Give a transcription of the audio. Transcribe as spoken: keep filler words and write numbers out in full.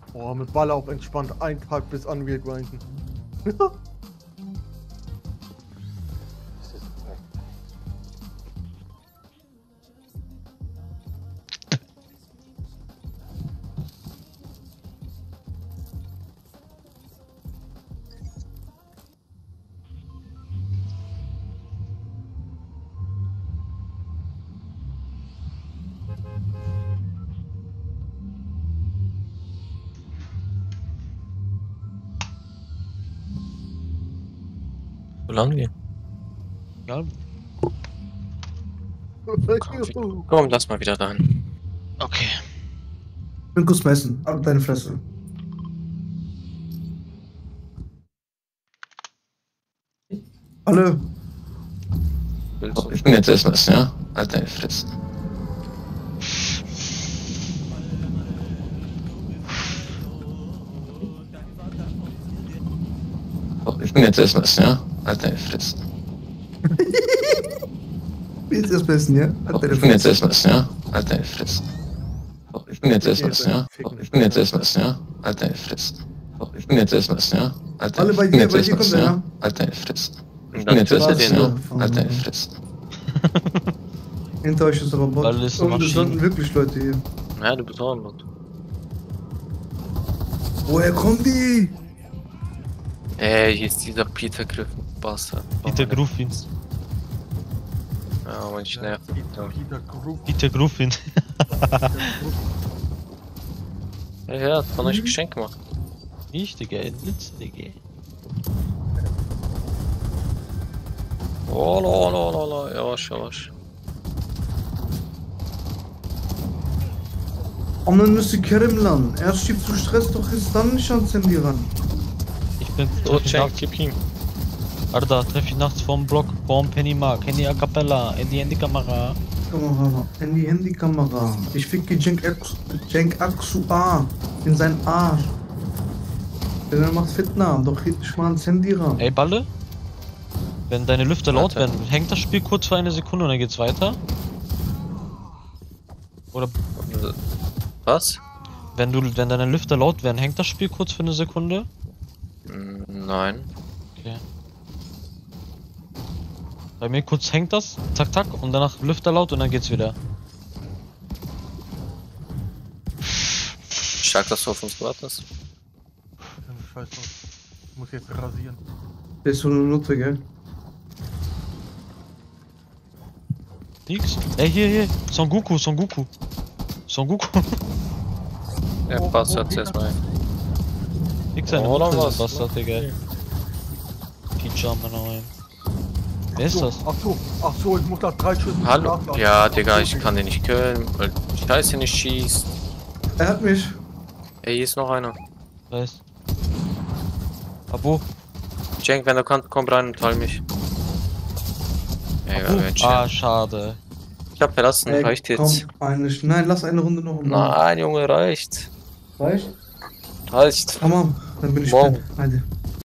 Oh, mit Baller auf entspannt einen Tag bis Unreal grinden. So lang wie? Ja. Komm, komm, lass mal wieder rein. Okay. Pinkus messen, ab deine Fresse. Alle. Ich bin jetzt erstmal, ja? Halt deine Fresse. Ich bin jetzt erstmal, ja? Halt deine Fresse. Wie ist das Besten, ja? Halt deine Ich bin jetzt Fresse. erstmal, ja? Halt deine Fresse. Ich bin jetzt erstmal, ja? Ich bin jetzt erstmal, ja? Halt deine Fresse. Ich bin jetzt erstmal, ja? Halt deine Alle bei dir, bei dir kommt der, ja? Halt deine Fresse. Ich bin jetzt erstmal, ja? Halt deine Fresse. Hinter euch ist aber Bot. Alle ist eine Und es Maschine. landen wirklich Leute hier. Ja, du bist auch ein Bot. Woher kommen die? Ey, hier ist dieser Peter Griffin Bastard. Peter Griffins. Ja, man, ich nerv. Peter Group. Peter Griffin. Ja, ja, hat von euch Geschenk gemacht. Ich, Digga, ein Blitz, Digga. Oh, la, la, la, la, yavaş yavaş. Ananı sikerim lan. Erst schiebst du Stress, doch ist dann nicht ans Handy ran. Ich bin So, treff ich Cenk, nachts, gib ihm. Arda, treff ich nachts vorm Block, vorm Pennymark, Handy a cappella, in die Handykamera. Kamera, Handy, Handykamera. Ich ficke Cenk Aksu, Cenk Aksu A. In sein Arsch. Der macht Fitna, doch ich mal ans Handy ran. Ey, Balle? Wenn deine Lüfter laut Warte. werden, hängt das Spiel kurz für eine Sekunde und dann geht's weiter? Oder Was? wenn du, wenn deine Lüfter laut werden, hängt das Spiel kurz für eine Sekunde? Mm, Nein. Okay. Bei mir kurz hängt das, zack, zack, und danach Lüfter laut und dann geht's wieder. Stark, dass du auf uns wartest. Scheiße. Ich muss jetzt rasieren. Der ist so eine Nutte, gell? Nix? Ey, hier, hier, Son Goku, Son Goku. Son Goku. Ja, Oh, passt oh, jetzt Peter. erstmal. Nix seine Oh, Mutter, oder was? Bastard, Digga. Pyjama nein. Wer ist das? Ach so, ach so, ich muss da drei Schüsse. Hallo? nachladen. Ja, Digga, Ach ich so, kann den nicht killen, weil die Scheiße nicht schießt. Er hat mich. Ey, hier ist noch einer. Weiß. Abo. Cenk, wenn du kannst, komm rein und teil mich. Ey, Abo. wir chill. Ah, schade. Ich hab verlassen, Ey, reicht komm, jetzt. eine, nein, lass eine Runde noch. Nein, Junge, reicht. Reicht? Reicht. Tamam, dann bin ich Morgen. fit. Haydi.